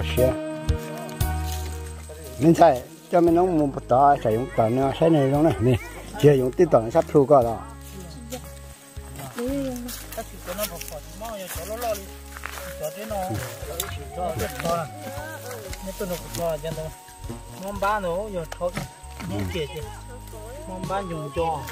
xe mình xài cho mình nông một tờ sử dụng toàn nó sẽ này trong này nè chưa dùng tiếp toàn sắp thu qua đó mong ba nữa giờ thôi mong kẹt mong ba dùng cho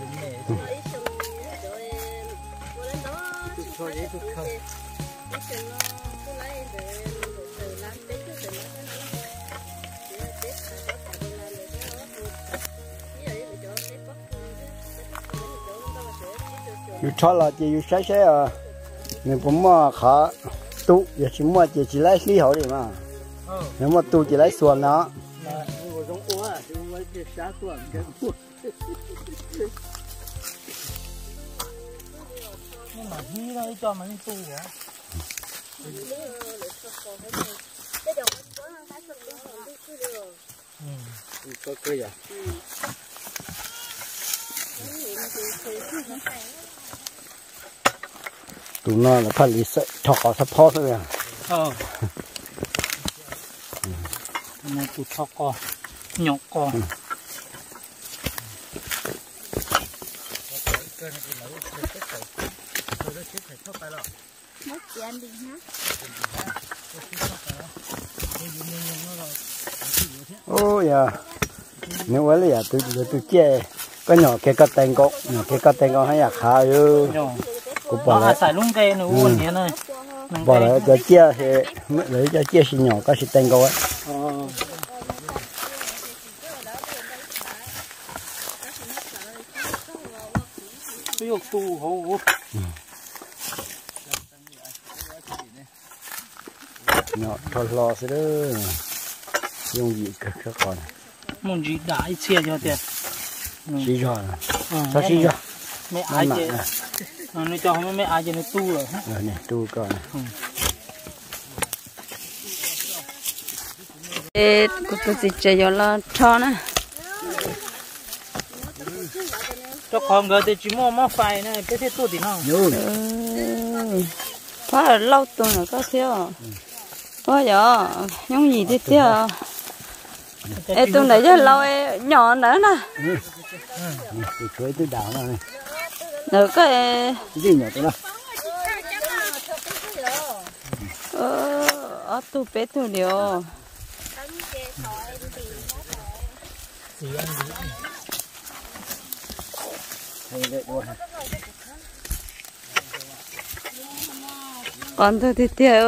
you cho là chỉ you sai sai à mình cũng mà khá tu giờ chỉ mua chỉ lấy xí hậu đi mà nếu mà tu chỉ lấy xuân nó nhưng mà hi đây cho mình tu hả? Có cây à? tụi nó là phải lấy thọ sắp phô thôi à? Này tụi thọ co, nhọc co. Ôi à, nếu vậy là tôi chơi cái nhỏ cái cắt tay con hay là khá ư, cũng bỏ lại xài lung cây nữa uốn thế này, bỏ lại cho chia thì lấy cho chia xí nhỏ cái xí tay con ấy. Cái dục tu hổ. Nhỏ thôi lo sẽ đó dùng gì các con muốn gì đã chia cho tiền xí rồi sao xí rồi mấy ai chứ nó cho không mấy ai chứ nó tu rồi này tu con của tôi chỉ chơi cho nó cho nè cho con người thì chỉ mua phải này cái thế tu thì nó quá lâu tuần rồi có thiếu quá giờ những gì tiếp theo ê tuần này rất lâu nhỏ nữa nè chuối tôi đào này được cái gì nhỏ thế nào ở tu bé tu điều còn tôi thì theo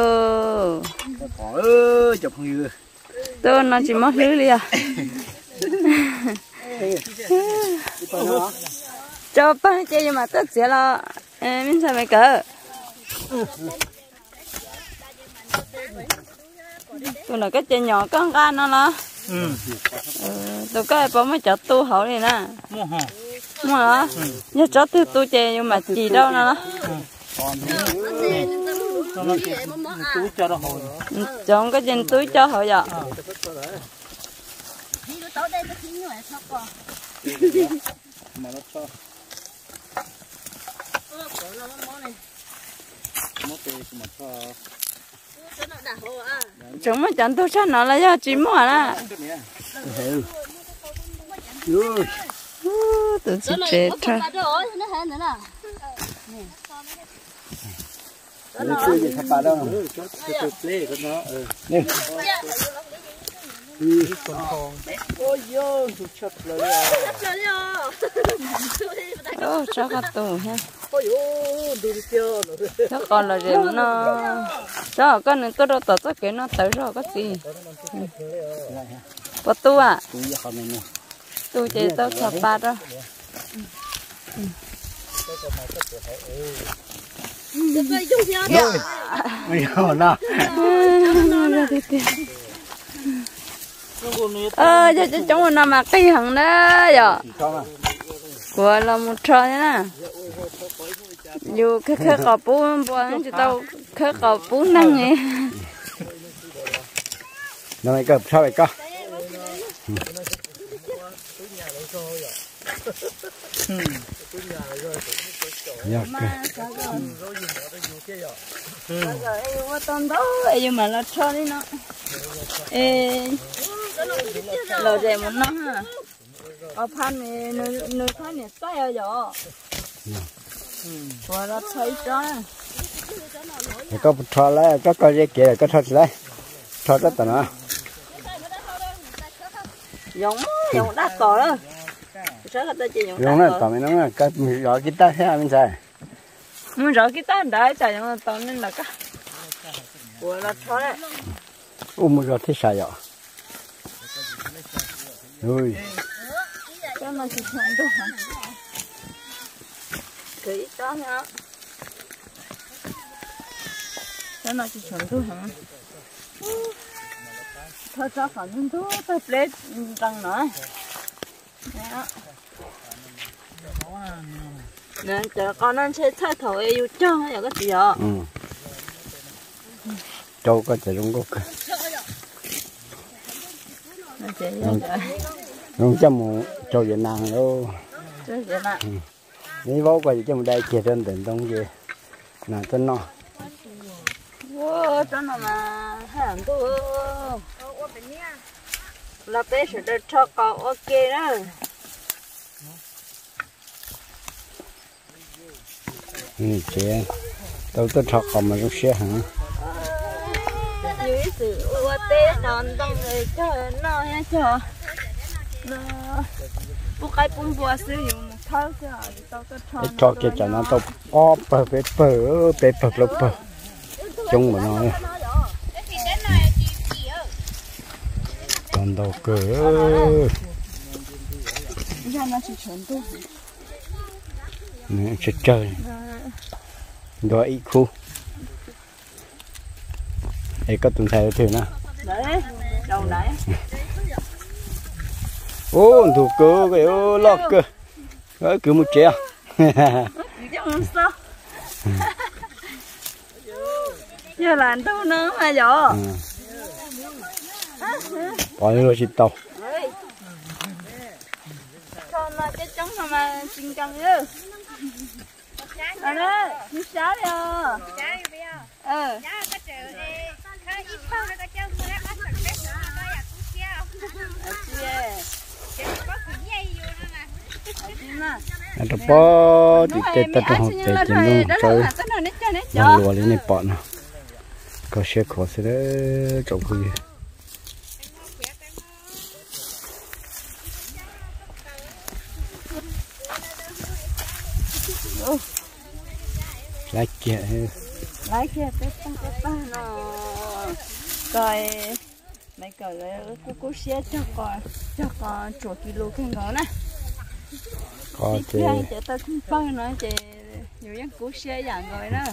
chụp như tôi nó chỉ mất lưới liền cho ba chơi nhưng mà tất sẽ là mình sao mày cỡ tôi là cái chơi nhỏ con gan nó là tôi cái bao mấy chợ tu hậu này nè mua hả nhớ chợ tu chơi nhưng mà chỉ đâu nó chọn cái trên túi cho họ vậy chúng mới chọn túi cho nó là do chỉ mua nè tự sẽ chết thôi nó chơi gì thắp bà đâu nè ôi yo chặt rồi cho cái tủ ha ôi yo đưa chưa nó còn là gì nó cho cái này tôi đâu tao cái nó tới rồi cái gì có tu à tu chỉ tao thắp bà đó bây giờ nào cho chúng nó mặc cái hàng đó giờ của là một trò thế nè dù cái cọp bún bún cho tao cái cọp bún năng nhỉ nó này cọp sao vậy con rồi em qua tôm đó em mà nó cho đi nó ê lò dè một năm ha ở phan này nơi phan này sai rồi qua đó thấy cho có thọ lại có dây kia có thọ lại thọ rất tận giống đắt cỏ đó giống này tao mình nói cái rõ guitar thế mình xài mình rõ guitar đấy chạy giống tao nên là cái của nó thọ đấy một rõ thế xài rồi ui cái mà chỉ chọn thôi kỹ đó nhá cái mà chỉ chọn thôi hả thôi cho phản ứng thôi tôi plate răng nữa nè chờ con ăn chơi thay thầu yêu cho hay cái gì vậy châu có chạy đúng không không cho một châu Việt Nam đâu nếu vô quay cho một đây kia trên tỉnh đông gì là chân no wow chân nó mà hàng tôi là bé sẽ được cho cậu ok đó chị tôi thọ còn mà nó sẽ hả dưới sự ưu tế non đông người cho nó nha cho nó bút cái bún bùa sử dụng một thao cho kia cho nó tôi ó bể lúc bờ chung mà nói còn đầu cửa nè sẽ chơi rồi ít khu ấy có tuần thay thử nè đấy đầu đấy ô thủ cơ cái ô lọt cơ đấy cứ một trẻ giờ làm đâu nữa mà giờ bao nhiêu chỉ tàu cho nó cái trống mà xin căng nữa rồi đó đi xá đi nó bỏ thì tết tết nó tết chỉ luôn chơi mà lùa lên này bọn nó có xe khó sẽ đấy trộm cái gì lái kia cái nó coi mấy cái cô xe cho con chuột kilo cái ngõ này có chị ta không bao nói chị nhiều những cú xe dạng rồi đó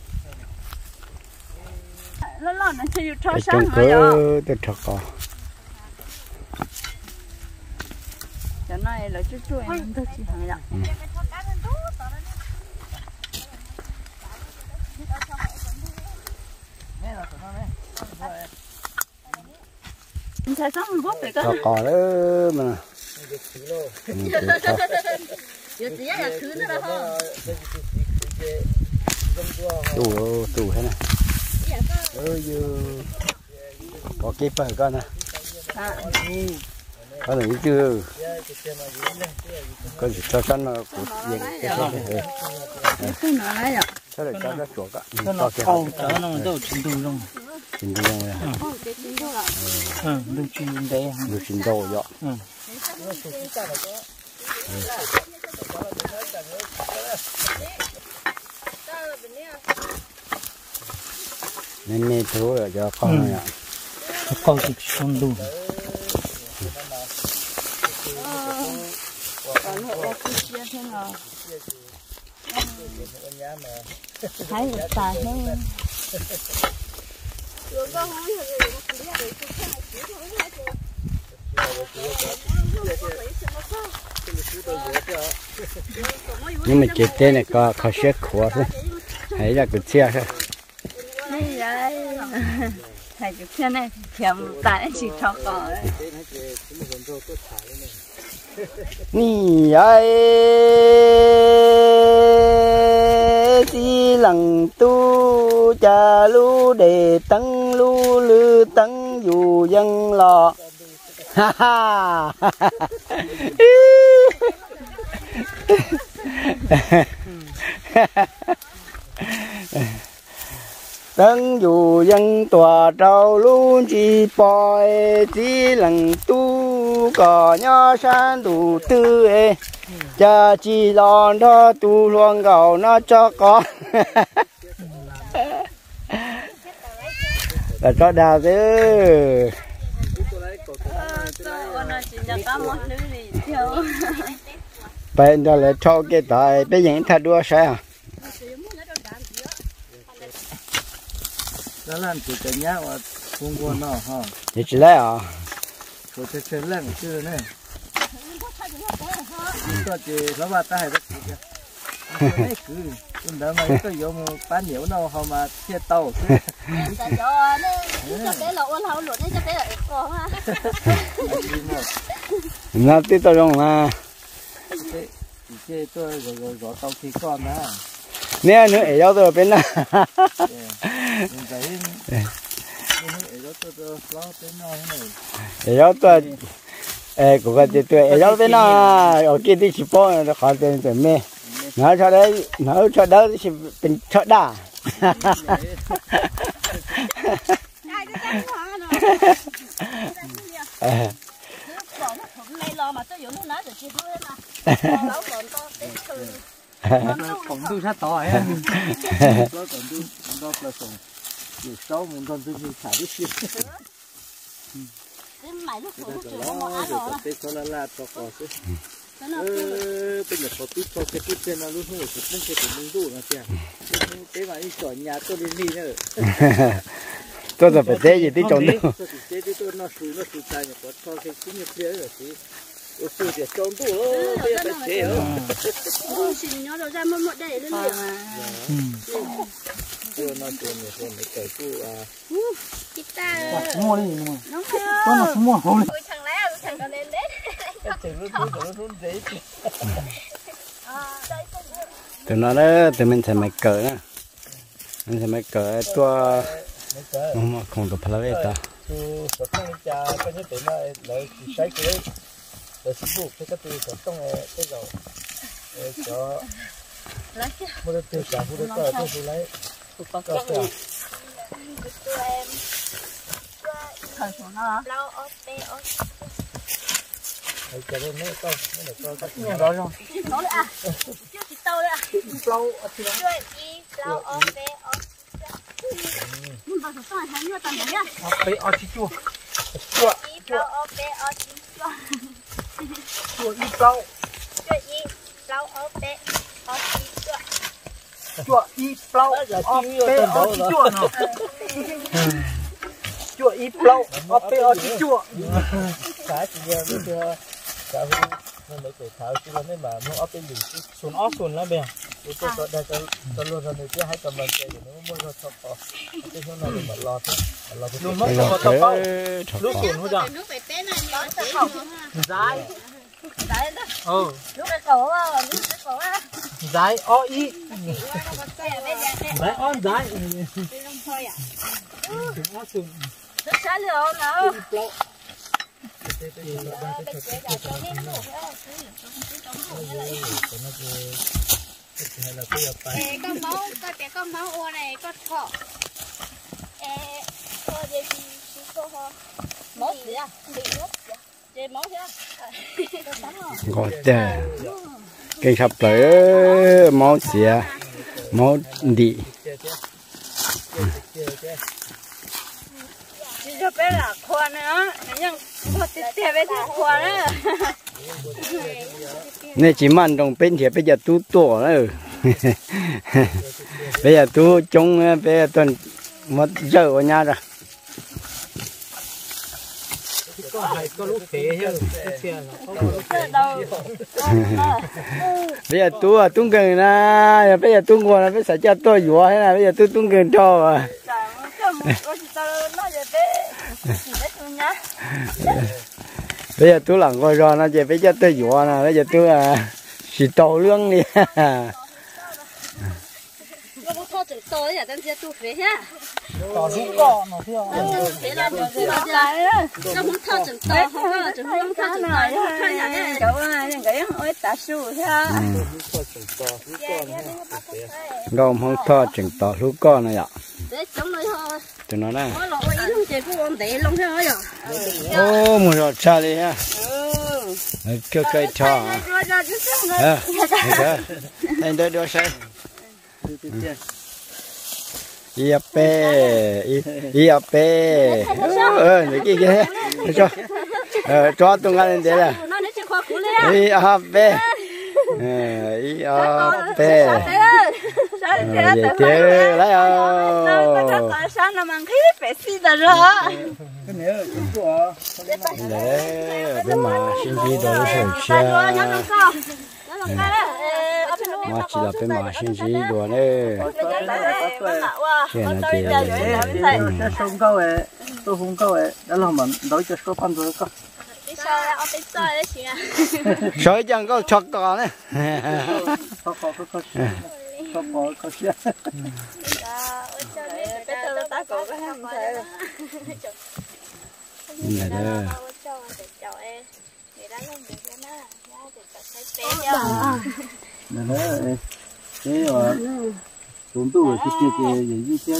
nó nó chơi cho sáng rồi tôi thật có cái này là chú em tôi chỉ hỏi là sai xong bóp để cho cò đó mà tủ thế này có cái phần con này con này chưa con chỉ cho sẵn là cột gì cái nó này ạ cho để cho nó chuột á nó câu cho nó đâu chín đu luôn chín đu rồi đu chín đấy đu chín đu rồi nên thú rồi cho con này ạ câu chỉ xong đu còn hộ cái chia thế nào thấy được tài thế nhưng mà chết tên này có sẽ khó thôi thấy là cái xe thôi này đấy thấy cái xe này kèm tài chỉ cho cỏ đấy nì ai đi lằng tu cha lu để tăng lu lư tăng dù ha ha tân dù dân tòa trâu luôn chỉ bòi chỉ lần tu cỏ nhỏ san đủ tư ê cha chỉ lon đó tu luôn gạo nó cho con là cho đào chứ bên đó là cho cái tài bây giờ thật đua sao đó là cái nhá và không có nó ha chỉ lấy à rồi cái lên chưa này có chỉ nó ba tay đó cái cứ chúng ta mà có dùng bán nhiều đâu họ mà chia tàu nó tiếp tục dùng mà chia tôi rồi tàu thì con đó nè nữa ở đâu rồi bên nào ở đâu tôi của cái tôi ở đâu bên nào ở kia đi chụp bao nó khỏi tiền tiền mê nó cho đấy thìเป็นcho đà còn tôi sát tỏi á nó còn tôi nó là sống nhiều sáu muốn con tôi xả đi xịt cái là to cỏ chứ bây giờ có chút cho cái chút trên nó luôn không phải chút cái của mình đủ là tiền cái mà đi chọn nhà tôi đi đi nữa tôi là phải thế gì tí chọn được thế thì tôi nó sụt tay nó có cho cái chút như thế rồi thì tôi sụt thì chọn đủ bây giờ phải thế rồi xin nhớ rồi ra một đây lên rồi tôi nó chọn nhiều hơn mấy cái cu kita mua đi mua nó nó mua không đi thằng lá thằng còn lên đấy tụi nó đó tụi mình sẽ make cờ nữa mình sẽ make cờ tua mà không được phải lấy ta tu sốt trong cha cái như thế này lấy sai cái để sử dụng cái tu sốt trong cái dầu cho mua được tiêu xài mua được cờ tôi lấy cờ cờ thời của nó cái này nó to nó được to các nhiều rồi nó đấy à chưa thì tao đấy à lâu thì chưa y lâu ở bé ở nhưng mà sao lại thấy như tao đấy à bé ở chỉ chua y lâu ở bé ở chỉ chua y lâu chưa y lâu ở bé ở chỉ chua y lâu ở bé ở chỉ chua nó chua y lâu ở bé ở chỉ chua cái gì bây giờ cái nó mấy cái tháo chứ nó mà nó ở bên đỉnh xuân lá bè tôi cho đây cho luôn rồi chứ hai cầm bàn chơi nó mua cho thọ cái chỗ này mà lọt luôn mất một tập bao lúc xuân thôi giờ nước bé này nó sẽ hỏng dái đó lúc cái cổ á lúc cái cổ á dái o y dái on dái rất xa lượng nữa con máu ô này con thọ thôi để cô máu gì à bị nước để máu thế gọi trời cây sập tới máu xỉa máu đi cho bé là khoan nữa nhưng một tiệt bé thì khoan nữa nên chỉ mang đồng bên thì bây giờ tu tổ nữa bây giờ tu trong bây giờ tuần một giờ ở nhà rồi có lúc phê bây giờ tu tung gần na bây giờ tung qua là bây giờ cho tôi vua thế này bây giờ tôi tung gần cho bây giờ tôi làm coi rồi nó về bây giờ tôi vua nè bây giờ tôi chỉ tàu lương đi chừng tôi à, tao sẽ tu phế ha. Tỏ rũ cọ nó theo. Phế là được rồi đó. Nó không thao chừng to, không có chừng không thao chừng to. Cháu ơi, cái ôi ta su ha. Gom không thọ chừng tỏ rũ cọ này ạ. Để chống nó thôi. Chừng nó nè. Ôi lỗi luôn chơi của ông để luôn thôi rồi. Ô một giọt cha đi ha. Kêu cây thọ. Này đôi đôi say. IAP IAP này kia cho tung ăn thế là IAP IAP thế lấy sao nó mang cái phải xí đó rồi để bên mà xin gì đó sửa mà chỉ là bên mà xin gì đó này hiện là không câu ấy tôi không câu ấy đó là mình đối cho số phân rồi có sợi chẳng có chọc cỏ này có xe này đó này thế rồi tốn tủ cái gì chứ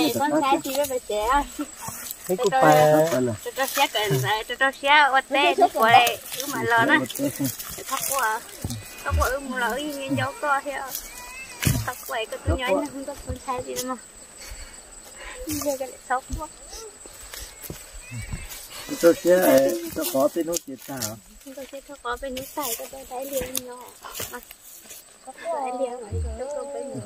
cái cục bài cho xe cần cho xe ở đây của đây cứ mà lớn á thóc của mua lỡ nguyên dấu to theo thóc quậy cái túi nhói nó không có con sai gì đâu mà giờ cái sốc quá cho xe cho có tên nốt gì ta hả cho xe có bên nước tẩy cho tôi thấy liền nhỏ có thấy liền cho tôi bên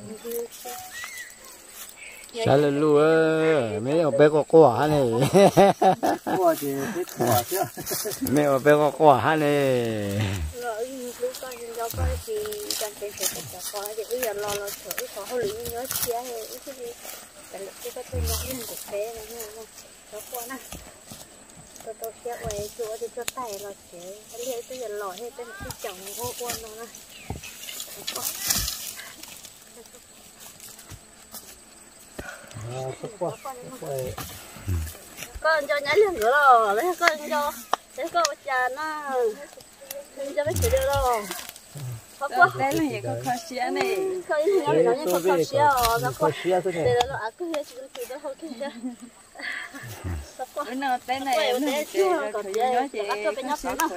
sao lên luôn á mấy ông bé có quả này quả thì biết quả chứ mấy ông bé có quả này rồi lúc con do con thì cần phải sẽ có để bây giờ lo thử có hơi lưỡi nhớ chia hay cái gì cái tôi nói lên một thế này nha nó qua nè tôi sẽ quay chỗ thì cho tay là sẽ lấy bây giờ lò hay tên cái chồng vô qua nó nè con cho nhảy lên nữa rồi lấy con cho để con cha nó cho mấy chị đưa rồi đấy là những con khó xía này con nhớ là những con khó xía rồi nó khó xía thôi để nó ăn cái gì thì nó không kia cái nào cái này nó chưa còn gì nó bên nhóc nó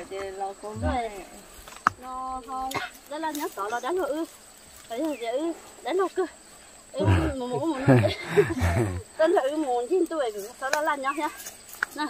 nó không đó là nhóc đó là đánh rồi đấy là vậy đánh rồi cơ một tên thử muốn chín tuổi cũng sau đó làm nhau nhá nè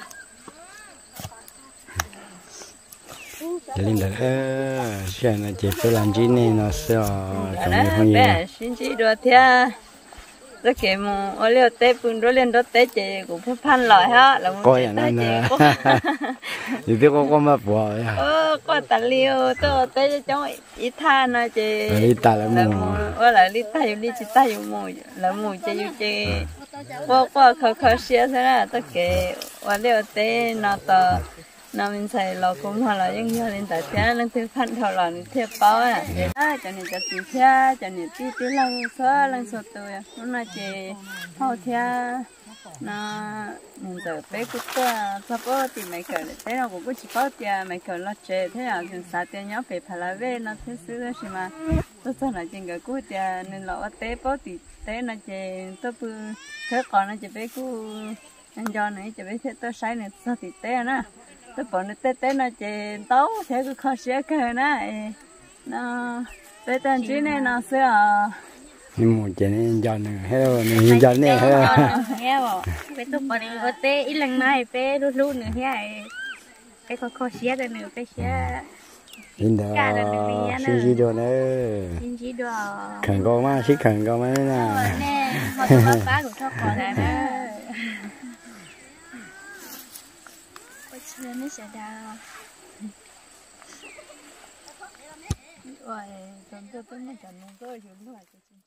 linh đó xem là chị phải làm gì này nó sẽ trong cái phong gì xin chị đùa thia rất kể mà ở liều tết bún đôi lên đó tết chị cũng phải phan lại ha là coi vậy nè thì biết có mà bỏ có tạt liều tôi tết cho ít than nè chị đi ta là mù ở lại đi ta dùng đi chị ta dùng mù là mù chị qua khó xía thế là tất kể ở liều tết nó tờ nó mình xài lò cũng hoặc là những người lên tại thế nên thứ phan thầu là theo bao à cho nên cho chị theo cho nên tí lần số tôi lúc này chị hậu theo nó mình giờ bé cũng có sắp tới thì mấy cái thế nào cũng có chỉ có tiền mấy cái lo chơi thế nào thì sao tiền nhóc phải phải là về nó thế xứ đó mà tôi cho là chuyện cái cũng tiền nên là tế bao thì tế nó chơi tôi bự thế còn nó chơi bé cũng anh cho này chơi bé thế tôi sai này sao thì tế nữa tôi bỏ nó tế nó chơi tấu thế cứ khó xé cái này nó tế tên chứ này nó sẽ nhưng mà chuyện này giờ này hello này giờ này hello nghe bảo bé tôi bỏ đi ở tế ít lần này bé luôn luôn nữa thế bé có khó xé được nữa bé xé in đó xin gì đồ nữa xin gì đồ khẩn con má xí khẩn con má nè nè họ cho bác của thóc còn này nè ôi trời nó sẽ đau ôi, chúng tôi mới chọn một cái gì nữa